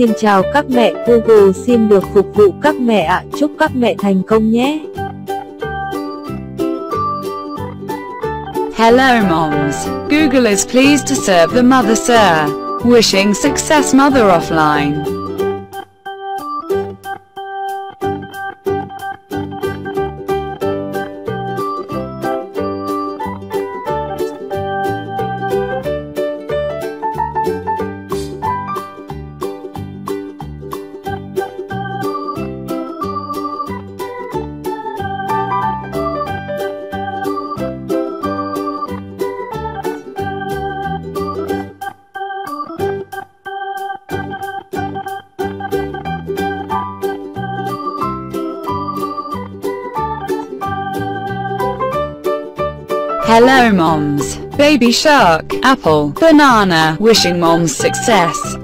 Xin chào các mẹ, Google xin được phục vụ các mẹ ạ. Chúc các mẹ thành công nhé. Hello moms, Google is pleased to serve the mother sir. Wishing success mother offline. Hello moms, Baby Shark, Apple, Banana, wishing moms success.